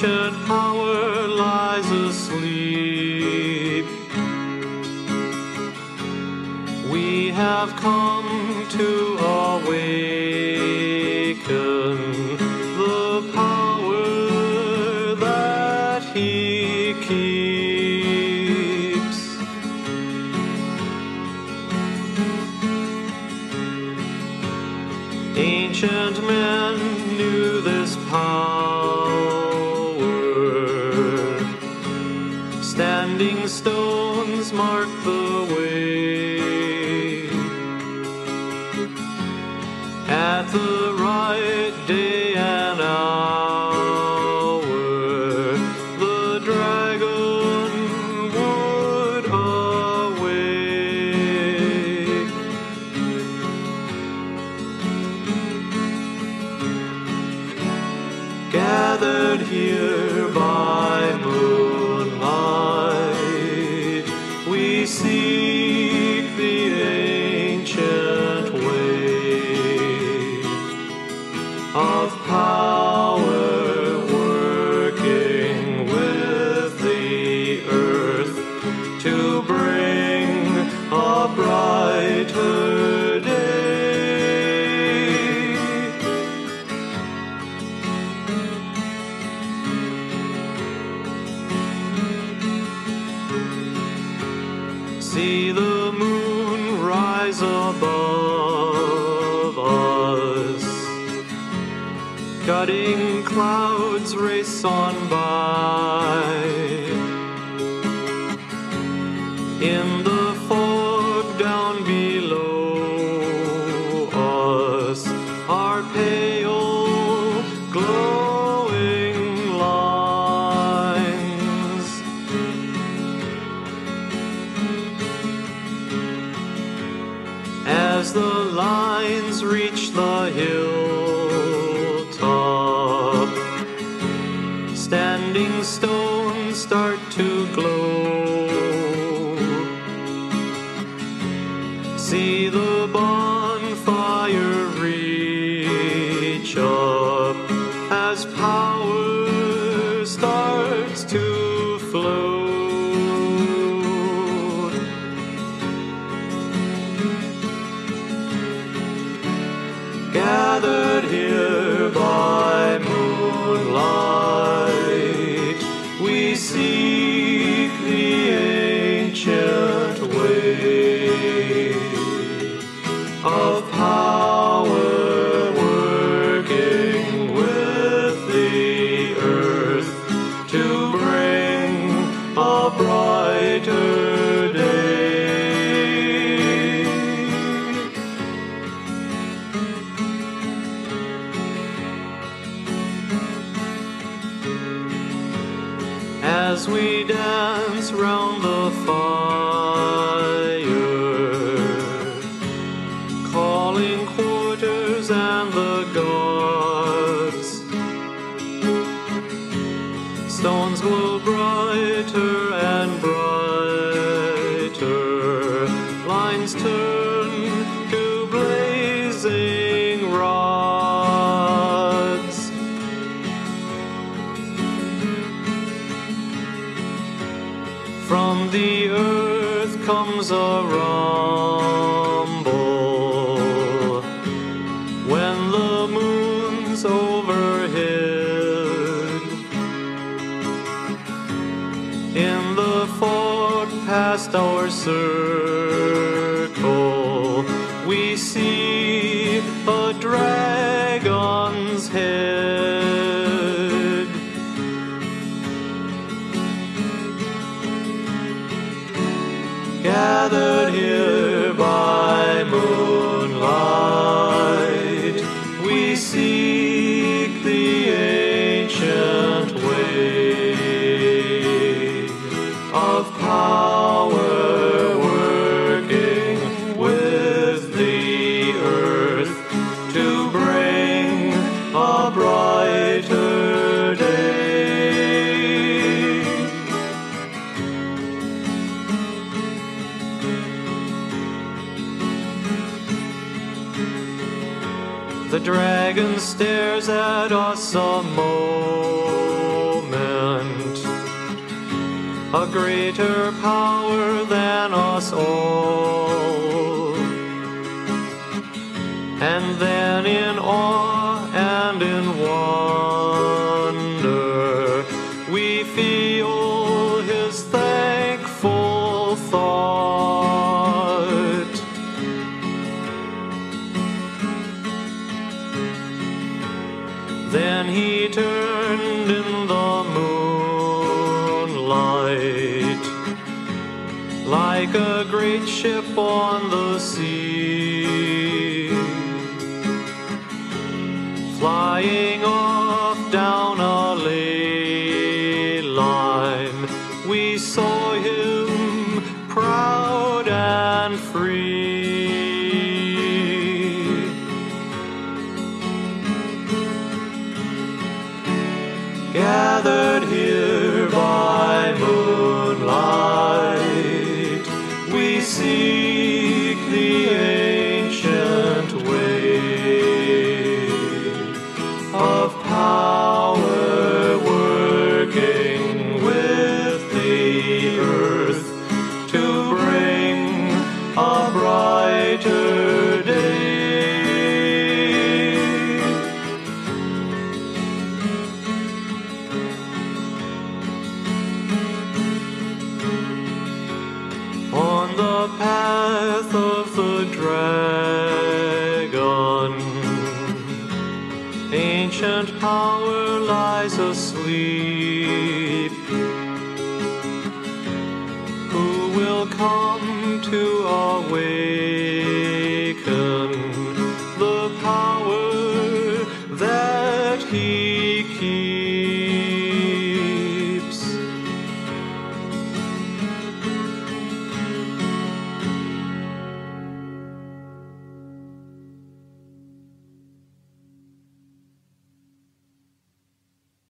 ancient power lies asleep. We have come to awaken the power that He keeps. Ancient men knew this power. Standing stones mark the way. At the right day and hour, the dragon would awake. Gathered here by moonlight, we seek the ancient way of power working with the earth to bring a brighter day. See the moon rise above us, cutting clouds race on by. In the fog down below us are pale, glowing lines. As the lines reach the hilltop, standing stones start to glow. See the bonfire reach up as power starts to flow. Gathered here by moonlight, we seek the ancient way of power working with the earth to bring a brighter day. As we dance round the fire, calling quarters and the gods, stones glow brighter and brighter, lines turn to blazing rods. From the earth comes a rumble when the moon's overhead. In the fog past our circle, we see a dragon's head. Gathered here by moonlight, we seek the ancient way of power working with the earth to bring a brighter day. The dragon stares at us a moment, a greater power than us all. And then in awe and in wonder we feel his thankful thought. Then he turned in the moonlight like a great ship on the sea, flying off down a ley line. We saw him proud and free. Gathered here by moonlight, we seek the ancient way of power working with the earth to bring a brighter day. On the path of the dragon, ancient power lies asleep. Who will come to awaken the power that he keeps?